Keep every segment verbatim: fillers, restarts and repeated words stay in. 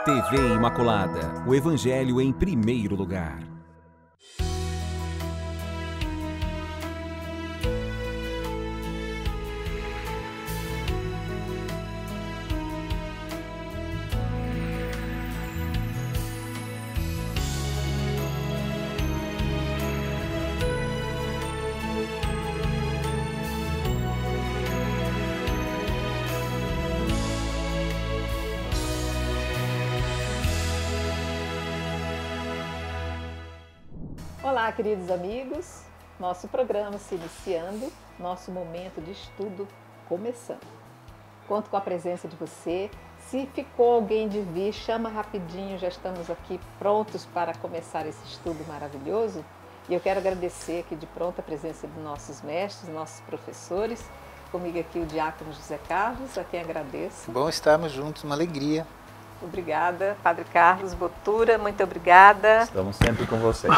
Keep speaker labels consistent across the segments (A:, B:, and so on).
A: T V Imaculada, o Evangelho em primeiro lugar.
B: Olá, queridos amigos, nosso programa se iniciando, nosso momento de estudo começando. Conto com a presença de você. Se ficou alguém de vir, chama rapidinho, já estamos aqui prontos para começar esse estudo maravilhoso. E eu quero agradecer aqui de pronto a presença de nossos mestres, nossos professores. Comigo aqui o diácono José Carlos, a quem agradeço.
C: Bom estarmos juntos, uma alegria.
B: Obrigada, Padre Carlos Botura, muito obrigada.
D: Estamos sempre com vocês.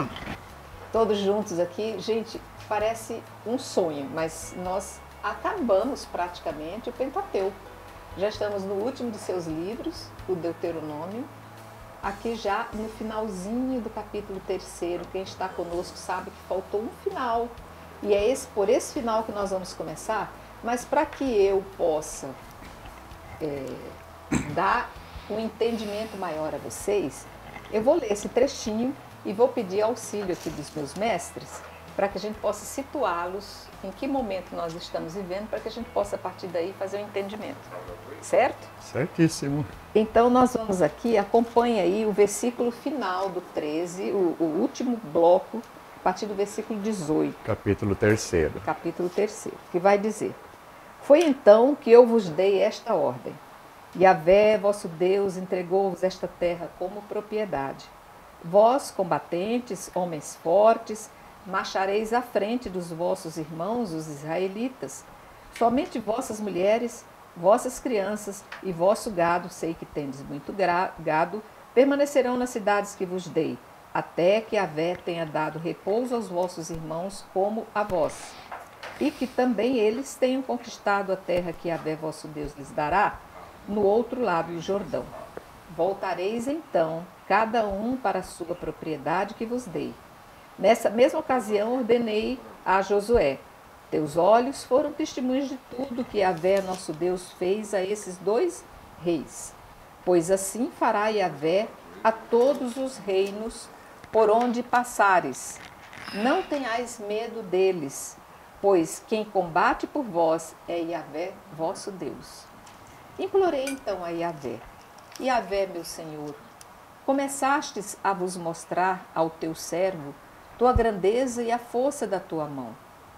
B: Todos juntos aqui. Gente, parece um sonho, mas nós acabamos praticamente o Pentateuco. Já estamos no último de seus livros, o Deuteronômio. Aqui já no finalzinho do capítulo terceiro, quem está conosco sabe que faltou um final. E é esse, por esse final que nós vamos começar, mas para que eu possa é, dar um entendimento maior a vocês, eu vou ler esse trechinho e vou pedir auxílio aqui dos meus mestres para que a gente possa situá-los em que momento nós estamos vivendo, para que a gente possa a partir daí fazer o um entendimento, certo?
D: Certíssimo.
B: Então nós vamos aqui, acompanha aí o versículo final do treze, o, o último bloco, a partir do versículo dezoito.
D: Capítulo terceiro.
B: Capítulo terceiro, que vai dizer: Foi então que eu vos dei esta ordem. Yahvé, vosso Deus, entregou-vos esta terra como propriedade. Vós, combatentes, homens fortes, marchareis à frente dos vossos irmãos, os israelitas. Somente vossas mulheres, vossas crianças e vosso gado, sei que tendes muito gado, permanecerão nas cidades que vos dei, até que Yahvé tenha dado repouso aos vossos irmãos como a vós. E que também eles tenham conquistado a terra que Yahvé, vosso Deus, lhes dará, no outro lado do Jordão. Voltareis então, cada um para a sua propriedade que vos dei. Nessa mesma ocasião ordenei a Josué: Teus olhos foram testemunhas de tudo que Yahvé, nosso Deus, fez a esses dois reis. Pois assim fará Yahvé a todos os reinos por onde passares. Não tenhais medo deles, pois quem combate por vós é Yahvé, vosso Deus. Implorei então a Yahvé: Yahvé, meu Senhor, começastes a vos mostrar ao teu servo tua grandeza e a força da tua mão.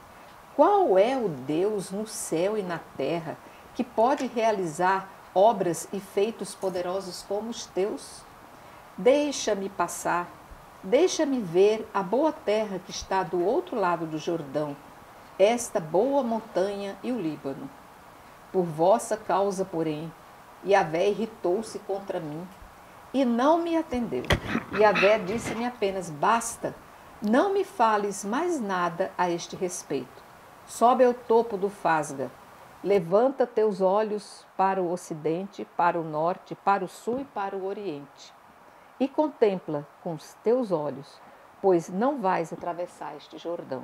B: Qual é o Deus no céu e na terra que pode realizar obras e feitos poderosos como os teus? Deixa-me passar, deixa-me ver a boa terra que está do outro lado do Jordão, esta boa montanha e o Líbano. Por vossa causa, porém, Yahvé irritou-se contra mim e não me atendeu. Yahvé disse-me apenas: Basta, não me fales mais nada a este respeito. Sobe ao topo do Fasga, levanta teus olhos para o ocidente, para o norte, para o sul e para o oriente, e contempla com os teus olhos, pois não vais atravessar este Jordão.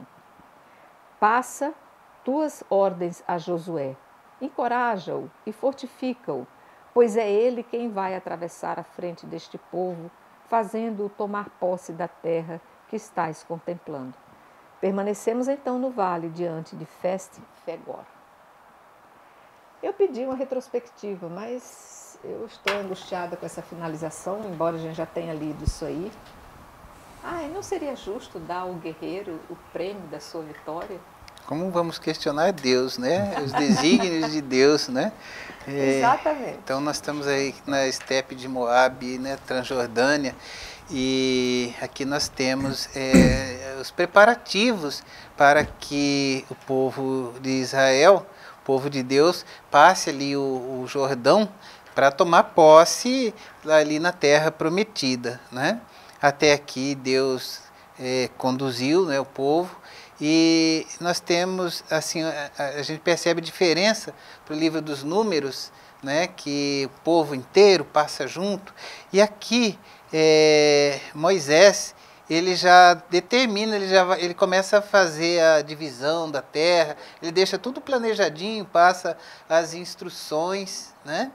B: Passa tuas ordens a Josué, encoraja-o e fortifica-o, pois é ele quem vai atravessar a frente deste povo, fazendo-o tomar posse da terra que estás contemplando. Permanecemos então no vale, diante de Feste-Fegor. Eu pedi uma retrospectiva, mas eu estou angustiada com essa finalização, embora a gente já tenha lido isso aí. Ai, não seria justo dar ao guerreiro o prêmio da sua vitória?
C: Como vamos questionar Deus, né? Os desígnios de Deus, né? É,
B: Exatamente.
C: Então nós estamos aí na estepe de Moabe, né? Transjordânia, e aqui nós temos é, os preparativos para que o povo de Israel, o povo de Deus, passe ali o, o Jordão para tomar posse ali na terra prometida, né? Até aqui Deus é, conduziu, né, o povo. E nós temos, assim, a, a gente percebe a diferença para o livro dos Números, né, que o povo inteiro passa junto. E aqui é, Moisés, ele já determina, ele, já, ele começa a fazer a divisão da terra, ele deixa tudo planejadinho, passa as instruções, né?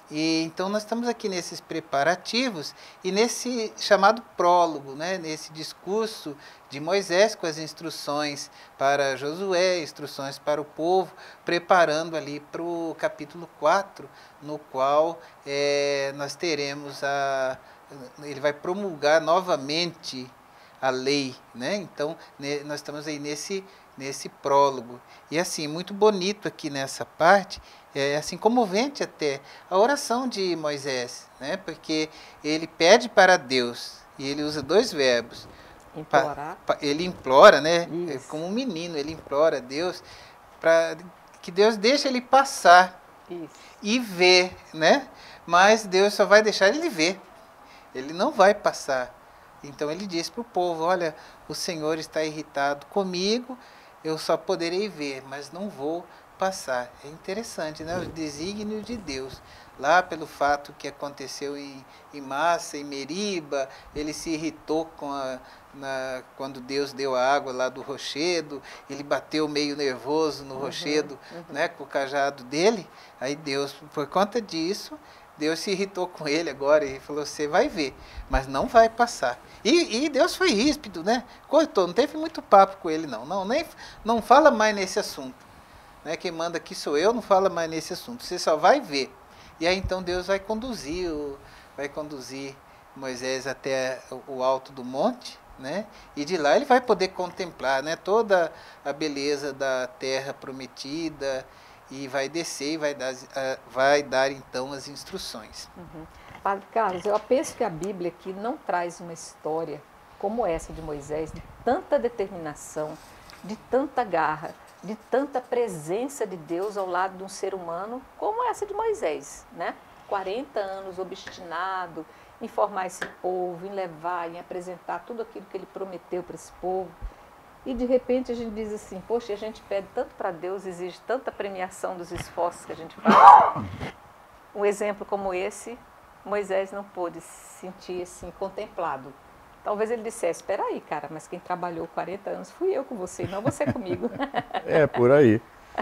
C: E então nós estamos aqui nesses preparativos e nesse chamado prólogo, né? Nesse discurso de Moisés com as instruções para Josué, instruções para o povo, preparando ali para o capítulo quatro, no qual é, nós teremos a... ele vai promulgar novamente a lei, né? Então ne, nós estamos aí nesse, nesse prólogo. E assim, muito bonito aqui nessa parte, é assim comovente até, a oração de Moisés, né? Porque ele pede para Deus, e ele usa dois verbos.
B: Implorar.
C: Pa, pa, ele implora, né?
B: Isso.
C: Como um menino, ele implora a Deus para que Deus deixe ele passar.
B: Isso.
C: E ver, né? Mas Deus só vai deixar ele ver. Ele não vai passar. Então ele diz para o povo, olha, o Senhor está irritado comigo, eu só poderei ver, mas não vou passar. É interessante, né? O desígnio de Deus. Lá pelo fato que aconteceu em, em Massa, em Meriba, ele se irritou com a, na, quando Deus deu a água lá do rochedo, ele bateu meio nervoso no uhum, rochedo, uhum. né, com o cajado dele. Aí Deus, por conta disso, Deus se irritou com ele agora e falou, você vai ver, mas não vai passar. E, e Deus foi ríspido, né? Cortou, não teve muito papo com ele não. Não, nem, não fala mais nesse assunto. Né? Quem manda aqui sou eu, não fala mais nesse assunto. Você só vai ver. E aí então Deus vai conduzir, o, vai conduzir Moisés até o alto do monte, né? E de lá ele vai poder contemplar, né, toda a beleza da terra prometida, e vai descer e vai dar, vai dar então as instruções.
B: Uhum. Padre Carlos, eu penso que a Bíblia aqui não traz uma história como essa de Moisés, de tanta determinação, de tanta garra, de tanta presença de Deus ao lado de um ser humano, como essa de Moisés, né? quarenta anos obstinado em formar esse povo, em levar, em apresentar tudo aquilo que ele prometeu para esse povo. E de repente a gente diz assim, poxa, a gente pede tanto para Deus, exige tanta premiação dos esforços que a gente faz. Um exemplo como esse, Moisés não pôde se sentir assim, contemplado. Talvez ele dissesse, espera aí, cara, mas quem trabalhou quarenta anos fui eu com você, não você comigo.
D: É, por aí.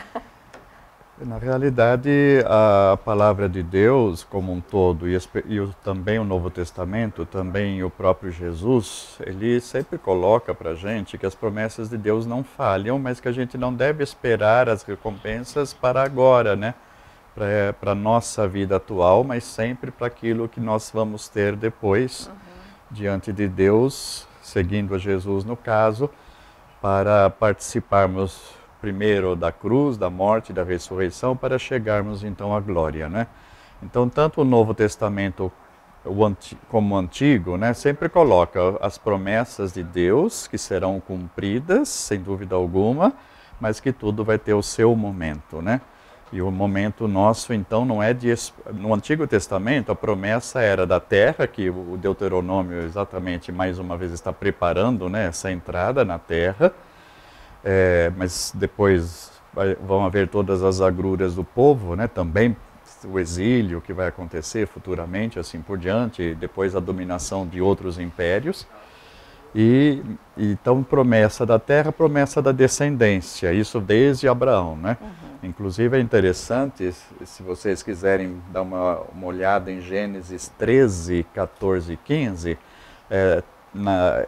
D: Na realidade, a palavra de Deus como um todo, e, e o, também o Novo Testamento, também o próprio Jesus, ele sempre coloca para a gente que as promessas de Deus não falham, mas que a gente não deve esperar as recompensas para agora, né? Para a nossa vida atual, mas sempre para aquilo que nós vamos ter depois, uhum. diante de Deus, seguindo a Jesus no caso, para participarmos primeiro da cruz, da morte, da ressurreição, para chegarmos então à glória, né? Então, tanto o Novo Testamento o anti, como o Antigo, né, sempre coloca as promessas de Deus, que serão cumpridas, sem dúvida alguma, mas que tudo vai ter o seu momento, né? E o momento nosso, então, não é de... No Antigo Testamento, a promessa era da terra, que o Deuteronômio exatamente, mais uma vez, está preparando, né, essa entrada na terra. É, mas depois vai, vão haver todas as agruras do povo, né, também o exílio que vai acontecer futuramente, assim por diante, depois a dominação de outros impérios. E, então, promessa da terra, promessa da descendência, isso desde Abraão, né? Uhum. Inclusive é interessante, se vocês quiserem dar uma, uma olhada em Gênesis treze, quatorze e quinze, é, na,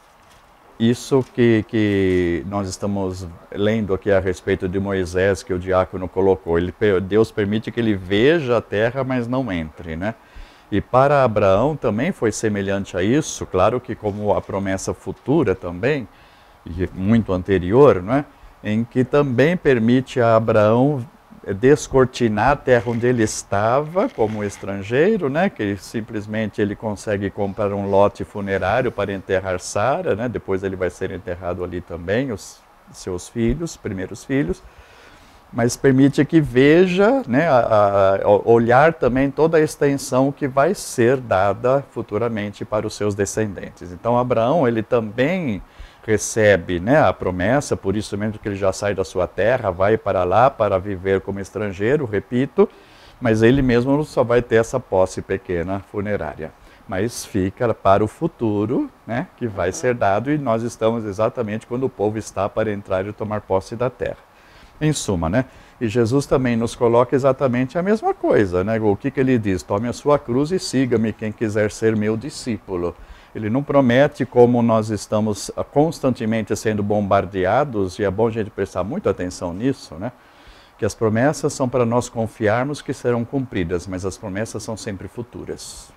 D: isso que, que nós estamos lendo aqui a respeito de Moisés, que o diácono colocou, ele, Deus permite que ele veja a terra, mas não entre, né? E para Abraão também foi semelhante a isso, claro que como a promessa futura também, e muito anterior, não é? Em que também permite a Abraão descortinar a terra onde ele estava como estrangeiro, né? Que simplesmente ele consegue comprar um lote funerário para enterrar Sara, né? Depois ele vai ser enterrado ali também, os seus filhos, primeiros filhos. Mas permite que veja, né, a, a, olhar também toda a extensão que vai ser dada futuramente para os seus descendentes. Então Abraão, ele também recebe, né, a promessa, por isso mesmo que ele já sai da sua terra, vai para lá para viver como estrangeiro, repito, Mas ele mesmo só vai ter essa posse pequena funerária. Mas fica para o futuro, né, que vai ser dado, e nós estamos exatamente quando o povo está para entrar e tomar posse da terra. Em suma, né? E Jesus também nos coloca exatamente a mesma coisa, né? O que, que ele diz? Tome a sua cruz e siga-me quem quiser ser meu discípulo. Ele não promete, como nós estamos constantemente sendo bombardeados, e é bom a gente prestar muita atenção nisso, né? Que as promessas são para nós confiarmos que serão cumpridas, mas as promessas são sempre futuras.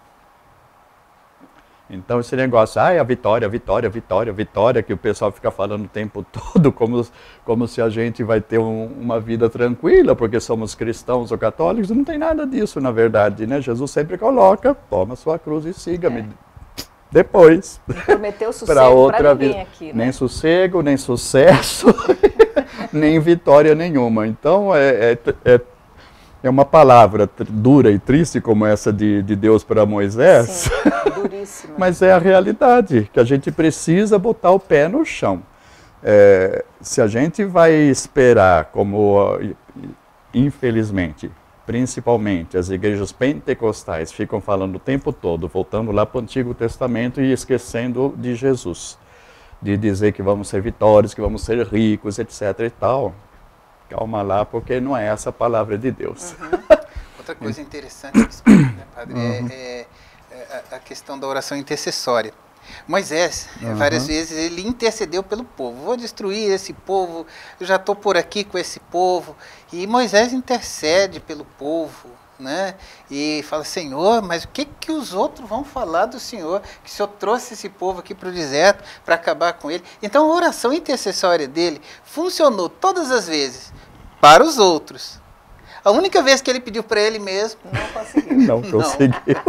D: Então esse negócio, ah, é a vitória, vitória, vitória, vitória, que o pessoal fica falando o tempo todo, como, como se a gente vai ter um, uma vida tranquila, porque somos cristãos ou católicos, não tem nada disso na verdade, né? Jesus sempre coloca, toma sua cruz e siga-me. É. Depois.
B: Não prometeu sossego para ninguém aqui, né?
D: Nem sossego, nem sucesso, nem vitória nenhuma. Então é, é, é É uma palavra dura e triste como essa de, de Deus para Moisés.
B: Sim, duríssima.
D: Mas é a realidade, que a gente precisa botar o pé no chão. É, se a gente vai esperar, como infelizmente, principalmente as igrejas pentecostais ficam falando o tempo todo, voltando lá para o Antigo Testamento e esquecendo de Jesus. De dizer que vamos ser vitórios, que vamos ser ricos, etc e tal. Calma lá, porque não é essa a palavra de Deus.
C: Uhum. Outra coisa interessante, né, padre, uhum. é, é a questão da oração intercessória. Moisés, uhum. várias vezes, ele intercedeu pelo povo. Vou destruir esse povo, eu já estou por aqui com esse povo. E Moisés intercede pelo povo, né? E fala, Senhor, mas o que, que os outros vão falar do Senhor? Que o Senhor trouxe esse povo aqui para o deserto para acabar com ele. Então a oração intercessória dele funcionou todas as vezes para os outros. A única vez que ele pediu para ele mesmo,
B: não conseguiu.
D: Não conseguiu.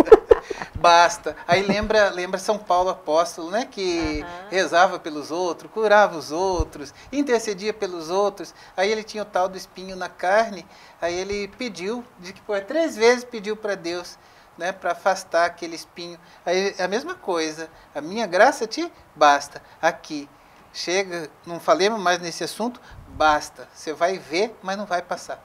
C: Basta. Aí lembra, lembra São Paulo apóstolo, né? Que uhum. rezava pelos outros, curava os outros, intercedia pelos outros. Aí ele tinha o tal do espinho na carne. Aí ele pediu, de que por três vezes pediu para Deus, né? Para afastar aquele espinho. Aí a mesma coisa. A minha graça te basta. Aqui. Chega, não falemos mais nesse assunto, basta. Você vai ver, mas não vai passar.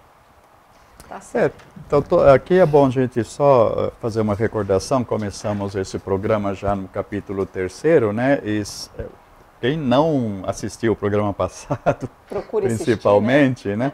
B: Tá certo.
D: É, então, tô, aqui é bom a gente só fazer uma recordação. Começamos esse programa já no capítulo terceiro, né? E quem não assistiu o programa passado,
B: procure
D: principalmente,
B: assistir,
D: né?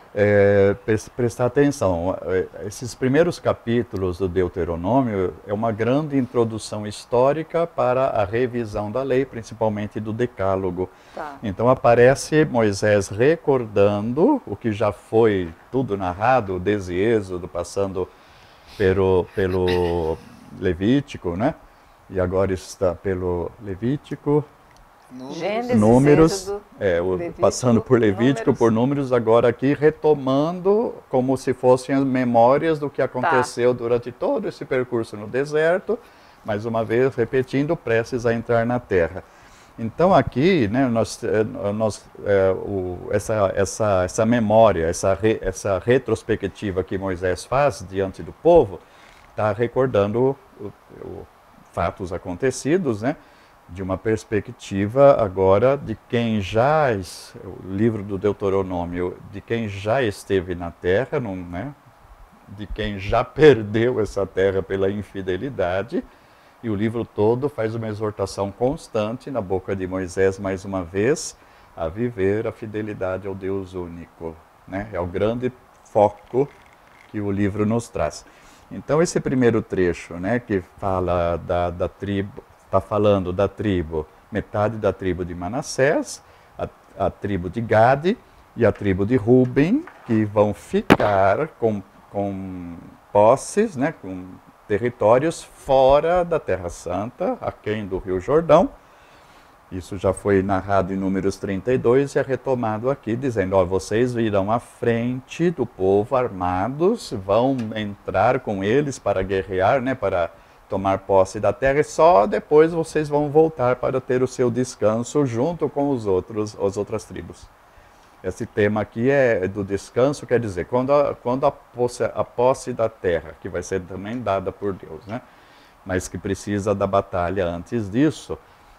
D: É, prestar atenção. Esses primeiros capítulos do Deuteronômio é uma grande introdução histórica para a revisão da lei, principalmente do Decálogo.
B: Tá.
D: Então aparece Moisés recordando o que já foi tudo narrado, desde Êxodo, passando pelo, pelo Levítico, né? E agora está pelo Levítico,
B: Gênesis,
D: Números,
B: Êxodo,
D: é, o,
B: Levítico,
D: passando por Levítico, números. por Números, agora aqui retomando como se fossem as memórias do que aconteceu tá. durante todo esse percurso no deserto, mais uma vez repetindo, prestes a entrar na terra. Então aqui, né, nós, nós, é, o, essa, essa, essa memória, essa, re, essa retrospectiva que Moisés faz diante do povo, está recordando o, o, fatos acontecidos, né? De uma perspectiva agora de quem já, o livro do Deuteronômio, de quem já esteve na terra, não, né? De quem já perdeu essa terra pela infidelidade, e o livro todo faz uma exortação constante na boca de Moisés, mais uma vez, a viver a fidelidade ao Deus único, né? É o grande foco que o livro nos traz. Então esse primeiro trecho, né, que fala da, da tribo, está falando da tribo, metade da tribo de Manassés, a, a tribo de Gade e a tribo de Ruben, que vão ficar com, com posses, né, com territórios fora da Terra Santa, aquém do Rio Jordão. Isso já foi narrado em Números trinta e dois e é retomado aqui, dizendo, ó, vocês virão à frente do povo armados, vão entrar com eles para guerrear, né, para tomar posse da terra, e só depois vocês vão voltar para ter o seu descanso junto com os outros, as outras tribos. Esse tema aqui é do descanso, quer dizer, quando a, quando a, posse, a posse da terra, que vai ser também dada por Deus, né? Mas que precisa da batalha antes disso,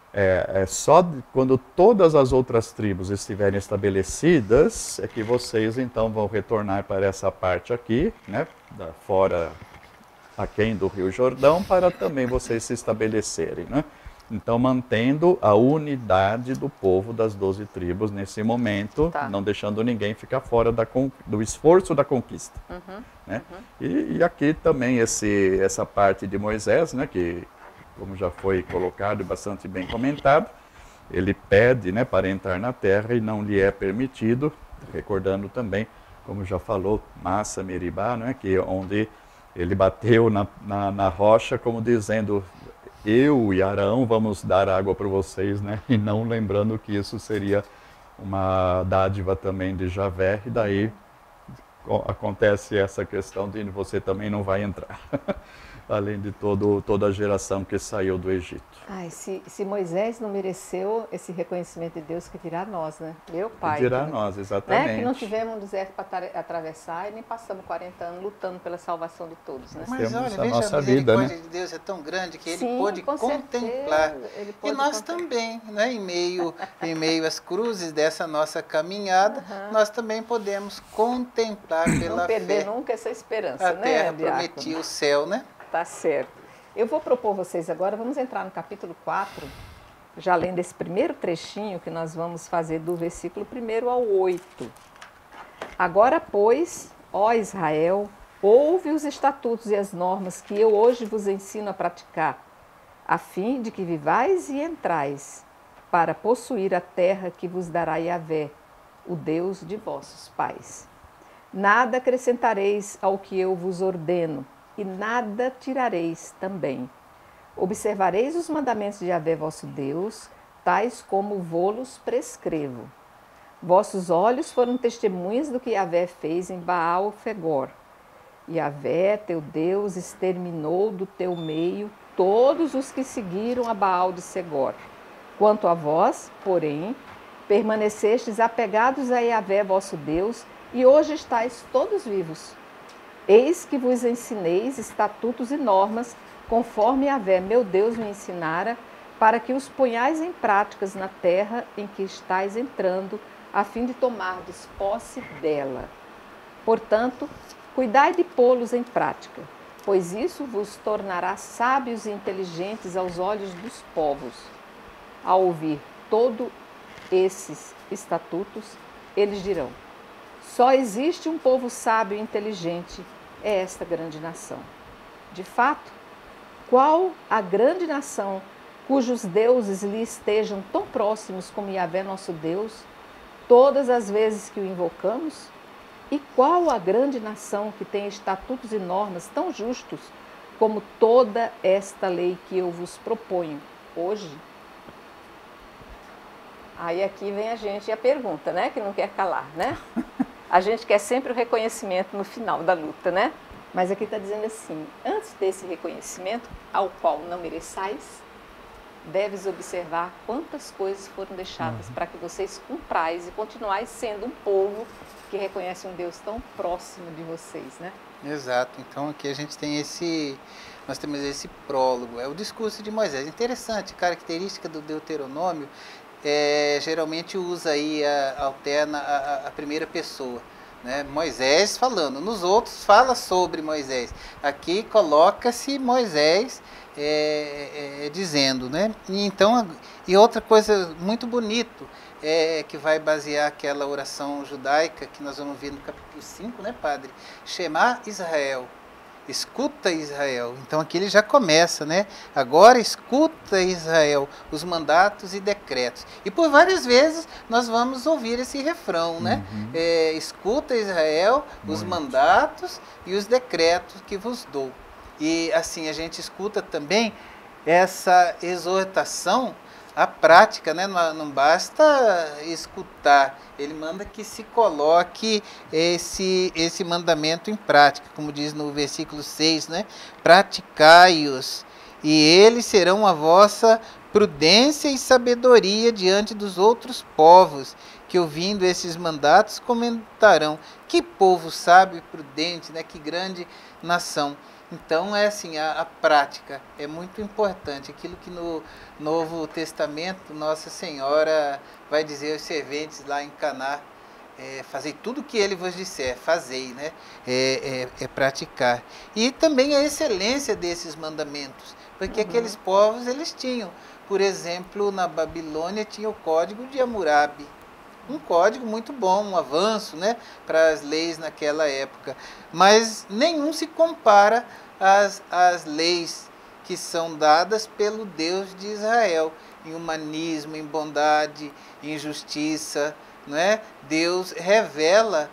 D: É, é só de- quando todas as outras tribos estiverem estabelecidas é que vocês então vão retornar para essa parte aqui, né, da, fora aquém do Rio Jordão, para também vocês se estabelecerem, né? Então, mantendo a unidade do povo das doze tribos nesse momento,
B: Tá.
D: não deixando ninguém ficar fora da, con- do esforço da conquista.
B: Uhum,
D: Né? E, e aqui também esse, essa parte de Moisés, né, que, como já foi colocado e bastante bem comentado, ele pede, né, para entrar na terra e não lhe é permitido, recordando também, como já falou, Massa, Meribá, né, que onde ele bateu na, na, na rocha como dizendo, eu e Arão vamos dar água para vocês, né, e não lembrando que isso seria uma dádiva também de Javé, e daí co- acontece essa questão de você também não vai entrar, além de todo, toda a geração que saiu do Egito.
B: Ai, se, se Moisés não mereceu esse reconhecimento de Deus, que dirá nós, né? Meu pai.
D: Dirá
B: que,
D: nós,
B: né?
D: exatamente.
B: Que não tivemos um deserto para atravessar e nem passamos quarenta anos lutando pela salvação de todos, né?
C: Mas
D: temos
C: olha,
D: a
C: veja,
D: nossa
C: a
D: vida,
C: misericórdia
D: né?
C: de Deus é tão grande que Ele
B: Sim,
C: pôde
B: com
C: contemplar.
B: certeza, ele
C: E
B: pôde
C: nós
B: contemplar.
C: também, né, em, meio, em meio às cruzes dessa nossa caminhada,
B: Aham.
C: nós também podemos contemplar pela
B: Não perder
C: fé
B: nunca essa esperança,
C: a
B: né,
C: terra,
B: Diácono?
C: prometia o céu, né?
B: Tá certo. Eu vou propor vocês agora, vamos entrar no capítulo quatro, já lendo esse primeiro trechinho que nós vamos fazer do versículo primeiro ao oito. Agora, pois, ó Israel, ouve os estatutos e as normas que eu hoje vos ensino a praticar, a fim de que vivais e entrais, para possuir a terra que vos dará Yahvé, o Deus de vossos pais. Nada acrescentareis ao que eu vos ordeno, e nada tirareis também. Observareis os mandamentos de Yahvé vosso Deus, tais como vô-los prescrevo. Vossos olhos foram testemunhas do que Yahvé fez em Baal-Fegor. Yahvé, teu Deus, exterminou do teu meio todos os que seguiram a Baal de Segor. Quanto a vós, porém, permanecestes apegados a Yahvé vosso Deus, e hoje estáis todos vivos. Eis que vos ensineis estatutos e normas, conforme Yahvé, meu Deus, me ensinara, para que os ponhais em práticas na terra em que estáis entrando, a fim de tomardes posse dela. Portanto, cuidai de pô-los em prática, pois isso vos tornará sábios e inteligentes aos olhos dos povos. Ao ouvir todos esses estatutos, eles dirão: só existe um povo sábio e inteligente, é esta grande nação. De fato, qual a grande nação cujos deuses lhe estejam tão próximos como Yahvé nosso Deus, todas as vezes que o invocamos? E qual a grande nação que tem estatutos e normas tão justos como toda esta lei que eu vos proponho hoje? Aí aqui vem a gente e a pergunta, né? Que não quer calar, né? A gente quer sempre o reconhecimento no final da luta, né? Mas aqui está dizendo assim: antes desse reconhecimento, ao qual não mereçais, deves observar quantas coisas foram deixadas, uhum, para que vocês cumprais e continuais sendo um povo que reconhece um Deus tão próximo de vocês, né?
C: Exato. Então aqui a gente tem esse, nós temos esse prólogo, é o discurso de Moisés. Interessante, característica do Deuteronômio, é, geralmente usa aí, a, alterna a, a primeira pessoa, né? Moisés falando, nos outros fala sobre Moisés. Aqui coloca-se Moisés é, é, dizendo, né? E então, e outra coisa muito bonito, é, que vai basear aquela oração judaica que nós vamos ver no capítulo cinco, né, padre? Shema Israel, escuta Israel. Então aqui ele já começa, né? Agora escuta Israel, os mandatos e decretos. E por várias vezes nós vamos ouvir esse refrão, né? Uhum. É, escuta Israel, os Muito. mandatos e os decretos que vos dou. E assim a gente escuta também essa exortação à prática, né? Não, não basta escutar, ele manda que se coloque esse, esse mandamento em prática, como diz no versículo seis, né? Praticai-os, e eles serão a vossa prudência e sabedoria diante dos outros povos, que ouvindo esses mandatos comentarão: que povo sábio e prudente, né? Que grande nação. Então é assim, a, a prática é muito importante, aquilo que no Novo Testamento Nossa Senhora vai dizer aos serventes lá em Caná: é, fazei tudo o que ele vos disser, fazei, né? É, é, é praticar. E também a excelência desses mandamentos, porque uhum. aqueles povos, eles tinham, por exemplo, na Babilônia tinha o Código de Hammurabi, um código muito bom, um avanço, né, para as leis naquela época, mas nenhum se compara às, às leis que são dadas pelo Deus de Israel, em humanismo, em bondade, em justiça, não é? Deus revela,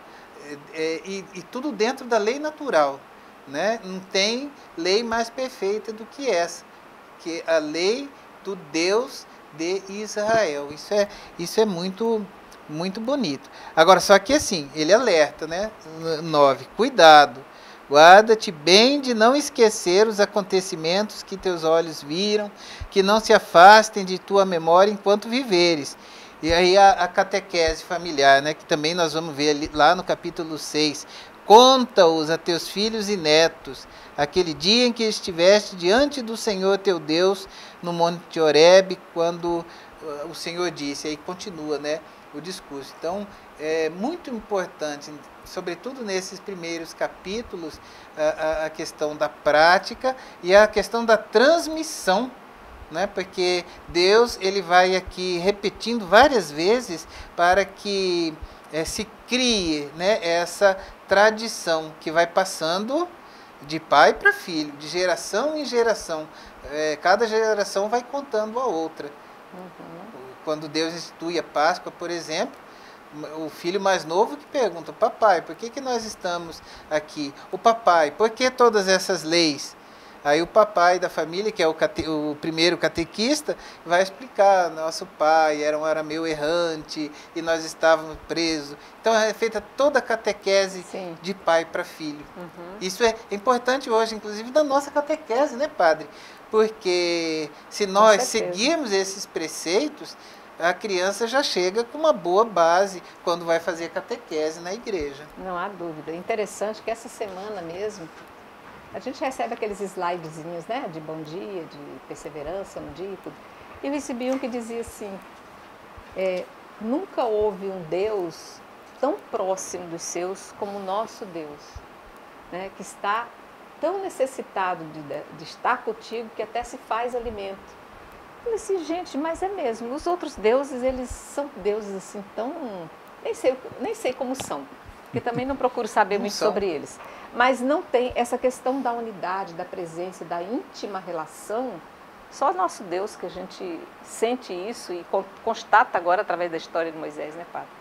C: é, e, e tudo dentro da lei natural, né? Não tem lei mais perfeita do que essa, que a lei do Deus de Israel. Isso é, isso é muito, muito bonito. Agora, só que assim, ele alerta, né? nove. Cuidado, guarda-te bem de não esquecer os acontecimentos que teus olhos viram, que não se afastem de tua memória enquanto viveres. E aí a, a catequese familiar, né? Que também nós vamos ver ali, lá no capítulo seis. Conta-os a teus filhos e netos, aquele dia em que estiveste diante do Senhor teu Deus, no Monte Horebe, quando uh, o Senhor disse, aí continua, né, o discurso. Então, é muito importante, sobretudo nesses primeiros capítulos, a, a, a questão da prática e a questão da transmissão, né, porque Deus, ele vai aqui repetindo várias vezes para que é, se crie, né, essa tradição que vai passando de pai para filho, de geração em geração. É, cada geração vai contando a outra. Uhum. Quando Deus institui a Páscoa, por exemplo, o filho mais novo que pergunta: papai, por que, que nós estamos aqui? O papai, por que todas essas leis? Aí o papai da família, que é o, cate, o primeiro catequista, vai explicar: nosso pai era um arameu errante e nós estávamos presos. Então é feita toda a catequese Sim. de pai para filho. Uhum. Isso é importante hoje, inclusive, da nossa catequese, né, padre? Porque se nós seguirmos esses preceitos, a criança já chega com uma boa base quando vai fazer catequese na igreja.
B: Não há dúvida. É interessante que essa semana mesmo, a gente recebe aqueles slidezinhos, né, de bom dia, de perseverança no dia e tudo. E eu recebi um que dizia assim, é, nunca houve um Deus tão próximo dos seus como o nosso Deus, né, que está tão necessitado de, de estar contigo que até se faz alimento. Eu falei assim, gente, mas é mesmo, os outros deuses, eles são deuses assim tão... Nem sei, nem sei como são, porque também não procuro saber muito
C: são.
B: sobre eles. Mas não tem essa questão da unidade, da presença, da íntima relação. Só nosso Deus que a gente sente isso e constata agora através da história de Moisés, né, padre?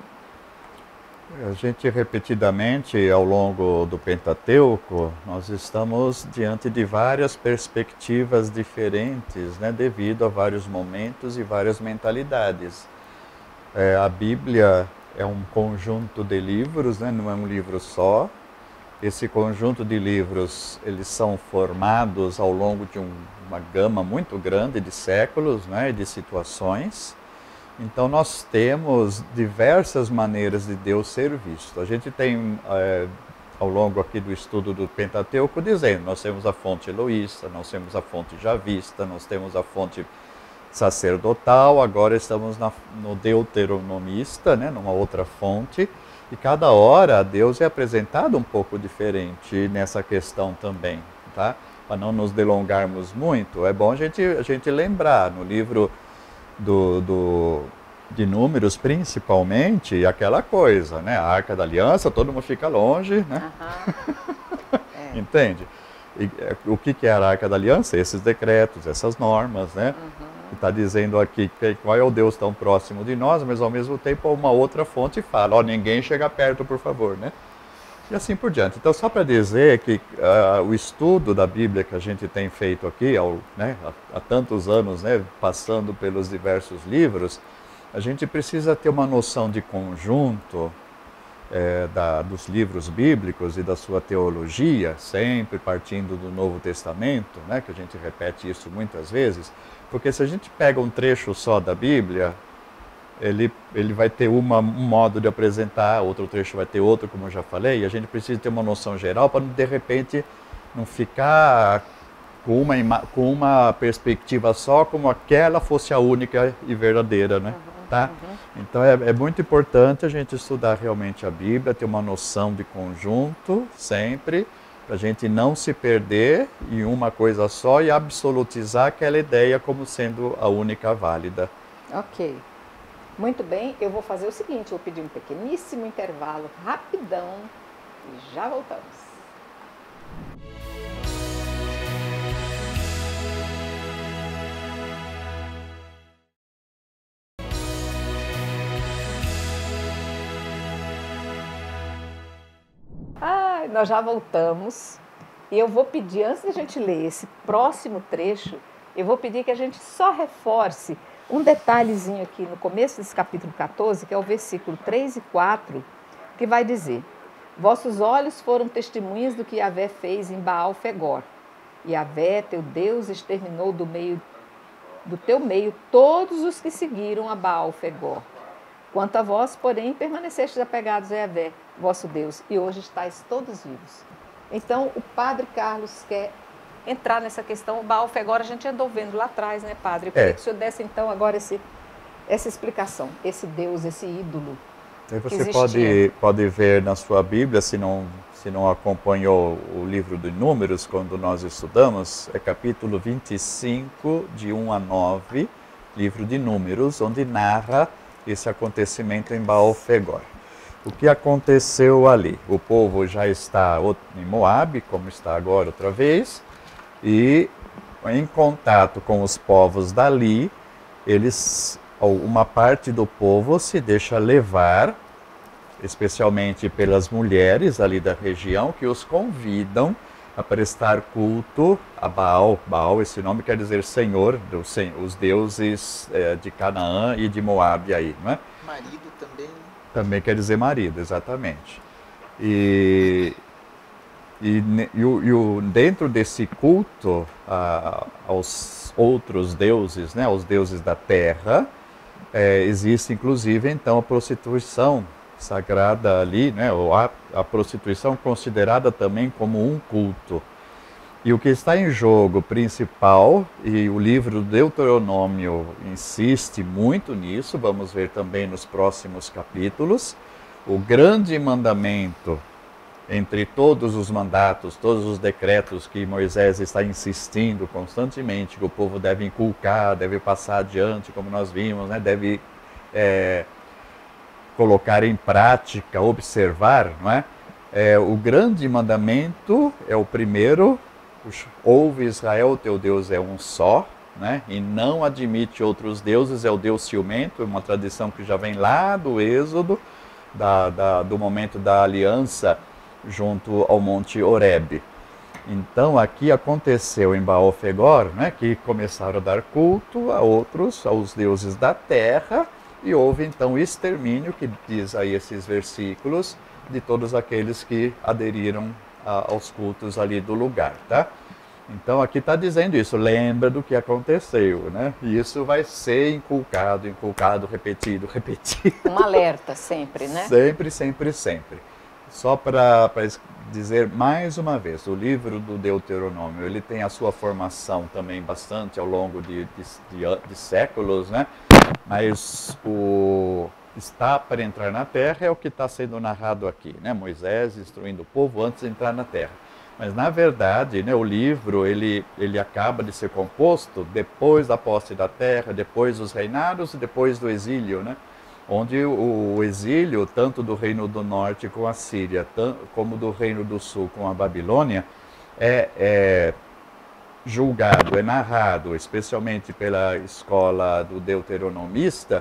D: A gente repetidamente, ao longo do Pentateuco, nós estamos diante de várias perspectivas diferentes, né, devido a vários momentos e várias mentalidades. É, a Bíblia é um conjunto de livros, né, não é um livro só. Esse conjunto de livros, eles são formados ao longo de um, uma gama muito grande de séculos, né, de situações. Então nós temos diversas maneiras de Deus ser visto. A gente tem, é, ao longo aqui do estudo do Pentateuco, dizendo, nós temos a fonte eloísta, nós temos a fonte javista, nós temos a fonte sacerdotal, agora estamos na, no deuteronomista, né, numa outra fonte. E cada hora Deus é apresentado um pouco diferente nessa questão também, tá? Para não nos delongarmos muito, é bom a gente, a gente lembrar no livro do, do, de Números, principalmente, aquela coisa, né? A Arca da Aliança, todo mundo fica longe, né? Uhum. É. Entende? E, o que, que é a Arca da Aliança? Esses decretos, essas normas, né? Uhum. Está dizendo aqui que, qual é o Deus tão próximo de nós, mas ao mesmo tempo uma outra fonte fala, ó, ninguém chega perto, por favor, né? E assim por diante. Então, só para dizer que uh, o estudo da Bíblia que a gente tem feito aqui, ao, né, há, há tantos anos, né, passando pelos diversos livros, a gente precisa ter uma noção de conjunto é, da, dos livros bíblicos e da sua teologia, sempre partindo do Novo Testamento, né, que a gente repete isso muitas vezes, porque se a gente pega um trecho só da Bíblia, ele, ele vai ter uma, um modo de apresentar, outro trecho vai ter outro, como eu já falei, e a gente precisa ter uma noção geral para, de repente, não ficar com uma, com uma perspectiva só, como aquela fosse a única e verdadeira, né? Uhum, tá? Uhum. Então é, é muito importante a gente estudar realmente a Bíblia, ter uma noção de conjunto, sempre, para a gente não se perder em uma coisa só e absolutizar aquela ideia como sendo a única válida.
B: Ok. Muito bem, eu vou fazer o seguinte, eu vou pedir um pequeníssimo intervalo, rapidão, e já voltamos. Ah, nós já voltamos e eu vou pedir, antes da gente ler esse próximo trecho, eu vou pedir que a gente só reforce um detalhezinho aqui no começo desse capítulo quatorze, que é o versículo três e quatro, que vai dizer: vossos olhos foram testemunhas do que Yahvé fez em Baal-Fegor. E Yahvé, teu Deus, exterminou do, meio, do teu meio todos os que seguiram a Baal-Fegor. Quanto a vós, porém, permanecestes apegados a Yahvé, vosso Deus, e hoje estáis todos vivos. Então, o padre Carlos quer entrar nessa questão. O Baal-Fegor a gente andou vendo lá atrás, né, padre? Eu queria é. que o senhor desse, então, agora esse, essa explicação, esse Deus, esse ídolo.
D: Aí você pode, pode ver na sua Bíblia, se não, se não acompanhou o livro de Números, quando nós estudamos, é capítulo vinte e cinco, de um a nove, livro de Números, onde narra esse acontecimento em Baal-Fegor. O que aconteceu ali? O povo já está em Moabe, como está agora outra vez, e em contato com os povos dali, eles, uma parte do povo se deixa levar, especialmente pelas mulheres ali da região, que os convidam a prestar culto a Baal. Baal, esse nome quer dizer Senhor, os deuses é, de Canaã e de Moabe aí, não é?
C: Marido também.
D: Também quer dizer marido, exatamente. E, e, e, o, e o, dentro desse culto a, aos outros deuses, né, aos deuses da terra, é, existe inclusive então a prostituição sagrada ali, né, ou a, a prostituição considerada também como um culto. E o que está em jogo principal, e o livro do Deuteronômio insiste muito nisso, vamos ver também nos próximos capítulos, o grande mandamento entre todos os mandatos, todos os decretos que Moisés está insistindo constantemente, que o povo deve inculcar, deve passar adiante, como nós vimos, né, deve é, colocar em prática, observar, não é? É, o grande mandamento é o primeiro: ouve Israel, teu Deus é um só, né? E não admite outros deuses, é o Deus ciumento, uma tradição que já vem lá do Êxodo, da, da, do momento da aliança junto ao Monte Horebe. Então aqui aconteceu em Baal-Fegor, né, que começaram a dar culto a outros, aos deuses da terra, e houve então o extermínio, que diz aí esses versículos, de todos aqueles que aderiram a, aos cultos ali do lugar, tá? Então aqui está dizendo isso, lembra do que aconteceu, né? E isso vai ser inculcado, inculcado, repetido, repetido.
B: Um alerta sempre, né?
D: Sempre, sempre, sempre. Só para dizer mais uma vez, o livro do Deuteronômio, ele tem a sua formação também bastante ao longo de, de, de, de séculos, né? Mas o está para entrar na terra é o que está sendo narrado aqui, né? Moisés instruindo o povo antes de entrar na terra. Mas, na verdade, né, o livro ele, ele acaba de ser composto depois da posse da terra, depois dos reinados e depois do exílio, né? Onde o, o exílio, tanto do reino do norte com a Síria, tanto, como do reino do sul com a Babilônia, é, é julgado, é narrado, especialmente pela escola do deuteronomista,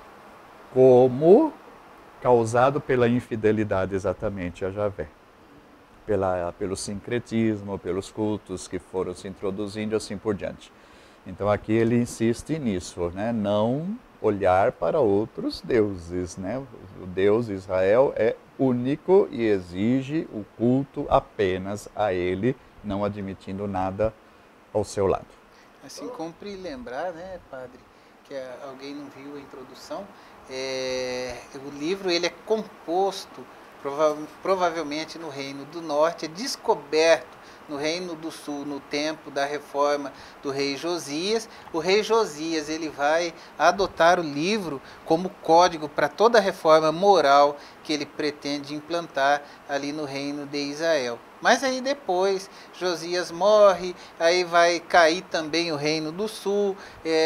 D: como causado pela infidelidade exatamente a Yahvé. Pela, pelo sincretismo, pelos cultos que foram se introduzindo e assim por diante. Então aqui ele insiste nisso, né? Não olhar para outros deuses, né? O Deus Israel é único e exige o culto apenas a ele, não admitindo nada ao seu lado.
C: Assim, cumpre lembrar, né, padre, que alguém não viu a introdução, é, o livro ele é composto, prova provavelmente no Reino do Norte, é descoberto no Reino do Sul, no tempo da reforma do rei Josias. O rei Josias ele vai adotar o livro como código para toda a reforma moral que ele pretende implantar ali no Reino de Israel. Mas aí depois Josias morre, aí vai cair também o Reino do Sul,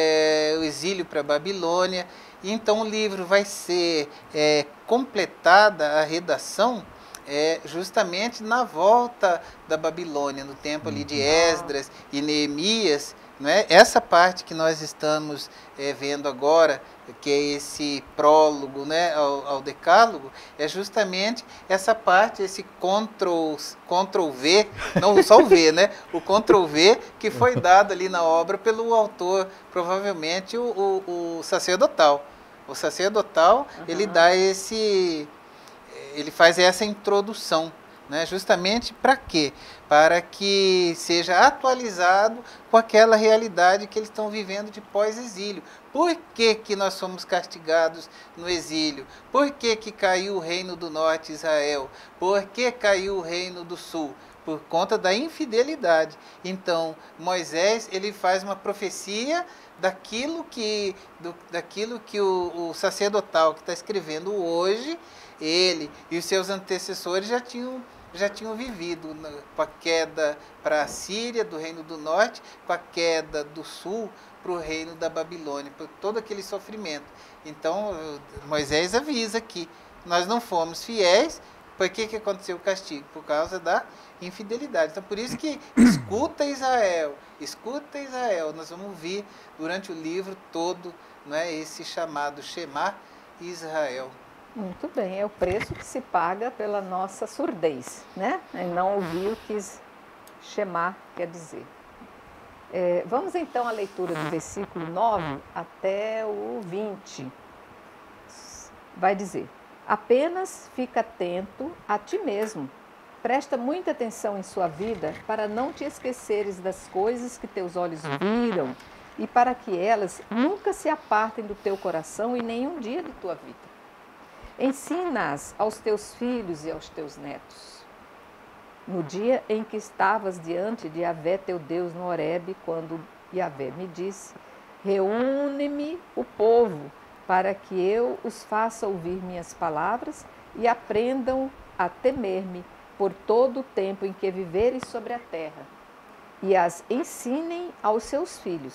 C: é, o exílio para a Babilônia. E então o livro vai ser é, completada a redação é, justamente na volta da Babilônia, no tempo ali de Esdras e Neemias, né? Essa parte que nós estamos é, vendo agora, que é esse prólogo, né, ao, ao Decálogo, é justamente essa parte, esse Ctrl, Ctrl V, não só o V, né? O Ctrl V que foi dado ali na obra pelo autor, provavelmente o, o, o sacerdotal. O sacerdotal, uhum. ele dá esse, ele faz essa introdução, né? Justamente para quê? Para que seja atualizado com aquela realidade que eles estão vivendo de pós-exílio. Por que que nós somos castigados no exílio? Por que que caiu o reino do norte, Israel? Por que caiu o reino do sul? Por conta da infidelidade. Então, Moisés, ele faz uma profecia daquilo que, do, daquilo que o, o sacerdotal que está escrevendo hoje, ele e os seus antecessores já tinham já tinham vivido, né, com a queda para a Síria, do reino do norte, com a queda do sul para o reino da Babilônia, por todo aquele sofrimento. Então, Moisés avisa que nós não fomos fiéis. Por que que aconteceu o castigo? Por causa da infidelidade. Então, por isso que escuta Israel, escuta Israel. Nós vamos ver durante o livro todo, né, esse chamado Shema Israel.
B: Muito bem, é o preço que se paga pela nossa surdez, né? E não ouvir o que Shema quer dizer. É, vamos então à leitura do versículo nove até o vinte. Vai dizer: apenas fica atento a ti mesmo. Presta muita atenção em sua vida para não te esqueceres das coisas que teus olhos viram e para que elas nunca se apartem do teu coração em nenhum dia de tua vida. Ensina-as aos teus filhos e aos teus netos. No dia em que estavas diante de Yahvé teu Deus no Horebe, quando Yahvé me disse: reúne-me o povo, para que eu os faça ouvir minhas palavras e aprendam a temer-me por todo o tempo em que viverem sobre a terra, e as ensinem aos seus filhos.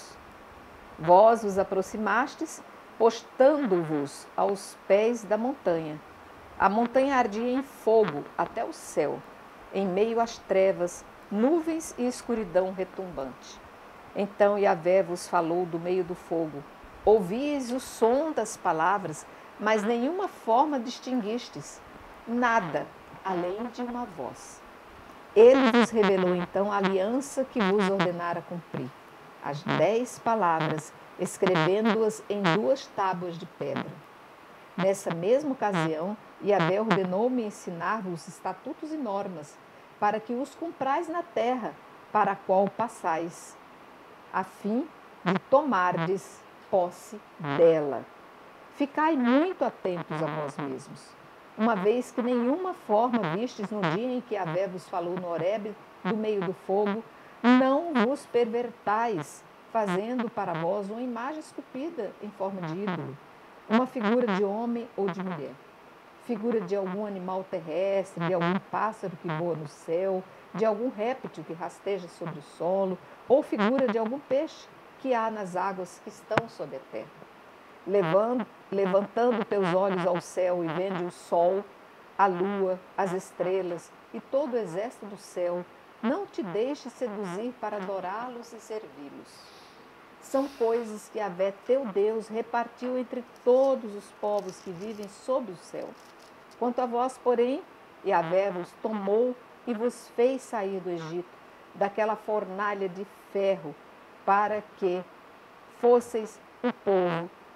B: Vós vos aproximastes, postando-vos aos pés da montanha. A montanha ardia em fogo até o céu, em meio às trevas, nuvens e escuridão retumbante. Então Yahvé vos falou do meio do fogo. Ouvis o som das palavras, mas nenhuma forma distinguistes, nada além de uma voz. Ele vos revelou então a aliança que vos ordenara cumprir, as dez palavras, escrevendo-as em duas tábuas de pedra. Nessa mesma ocasião, Yahvé ordenou-me ensinar-vos estatutos e normas, para que os cumprais na terra, para a qual passais, a fim de tomardes posse dela. Ficai muito atentos a vós mesmos, uma vez que nenhuma forma vistes no dia em que Yahvé vos falou no Horebe, do meio do fogo, não vos pervertais, fazendo para vós uma imagem esculpida em forma de ídolo, uma figura de homem ou de mulher, figura de algum animal terrestre, de algum pássaro que voa no céu, de algum réptil que rasteja sobre o solo, ou figura de algum peixe que há nas águas que estão sob a terra. Levando, levantando teus olhos ao céu e vendo o sol, a lua, as estrelas e todo o exército do céu, não te deixes seduzir para adorá-los e servi-los. São coisas que Yahvé teu Deus repartiu entre todos os povos que vivem sob o céu. Quanto a vós, porém, Yahvé vos tomou e vos fez sair do Egito, daquela fornalha de ferro, para que fosseis o povo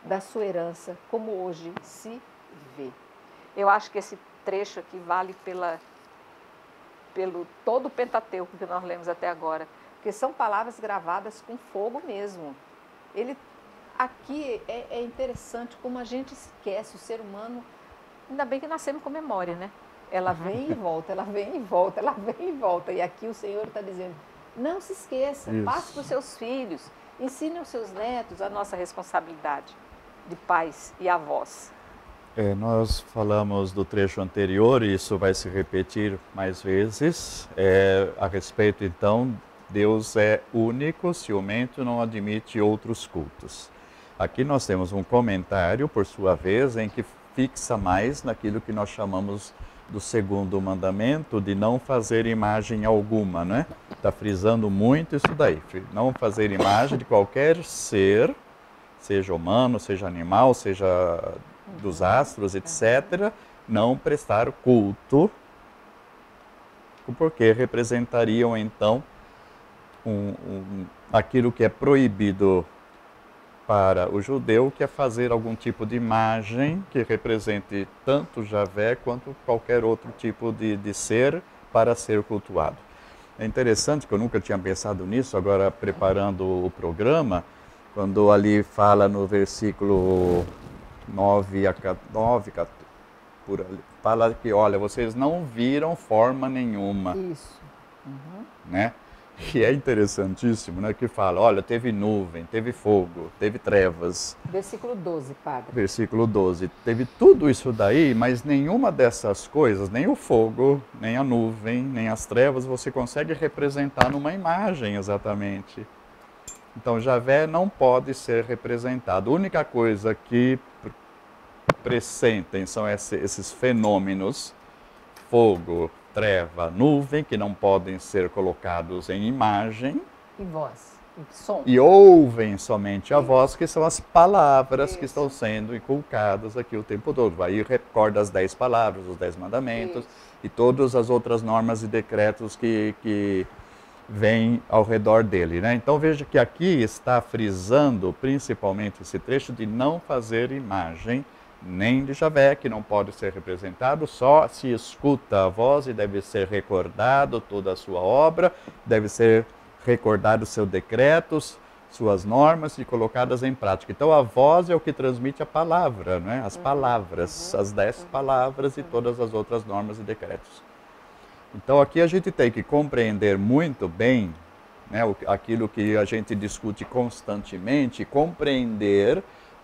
B: da sua herança, como hoje se vê. Eu acho que esse trecho aqui vale pela, pelo todo o Pentateuco que nós lemos até agora, porque são palavras gravadas com fogo mesmo. Ele, aqui é, é interessante como a gente esquece, o ser humano, ainda bem que nascemos com memória, né? Ela vem e volta, ela vem e volta, ela vem e volta. E aqui o Senhor está dizendo, não se esqueça,
D: Isso.
B: passe para os seus filhos, ensine aos seus netos a nossa responsabilidade de pais e avós.
D: É, nós falamos do trecho anterior, e isso vai se repetir mais vezes, é, a respeito então, Deus é único, ciumento, não admite outros cultos. Aqui nós temos um comentário, por sua vez, em que fixa mais naquilo que nós chamamos do segundo mandamento, de não fazer imagem alguma, né? Está frisando muito isso daí, não fazer imagem de qualquer ser, seja humano, seja animal, seja dos astros, etcétera, não prestar culto, porque representariam então um, um, aquilo que é proibido para o judeu, que é fazer algum tipo de imagem que represente tanto Javé quanto qualquer outro tipo de, de ser para ser cultuado. É interessante que eu nunca tinha pensado nisso, agora preparando o programa, quando ali fala no versículo nove, a nove por ali, fala que, olha, vocês não viram forma nenhuma.
B: Isso. Uhum.
D: Né? E é interessantíssimo, né, que fala, olha, teve nuvem, teve fogo, teve trevas.
B: Versículo doze, padre.
D: Versículo doze. Teve tudo isso daí, mas nenhuma dessas coisas, nem o fogo, nem a nuvem, nem as trevas, você consegue representar numa imagem exatamente. Então, Javé não pode ser representado. A única coisa que pressentem são esses fenômenos, fogo, treva, nuvem, que não podem ser colocados em imagem.
B: E voz, e som.
D: E ouvem somente a voz, que são as palavras
B: Isso.
D: que estão sendo inculcadas aqui o tempo todo. Aí recorda as dez palavras, os dez mandamentos,
B: Isso.
D: e todas as outras normas e decretos que, que vêm ao redor dele, né? Então veja que aqui está frisando principalmente esse trecho de não fazer imagem, nem de Javé, que não pode ser representado, só se escuta a voz e deve ser recordado toda a sua obra, deve ser recordado seus decretos, suas normas e colocadas em prática. Então a voz é o que transmite a palavra, né? As palavras, as dez palavras e todas as outras normas e decretos. Então aqui a gente tem que compreender muito bem, né, aquilo que a gente discute constantemente, compreender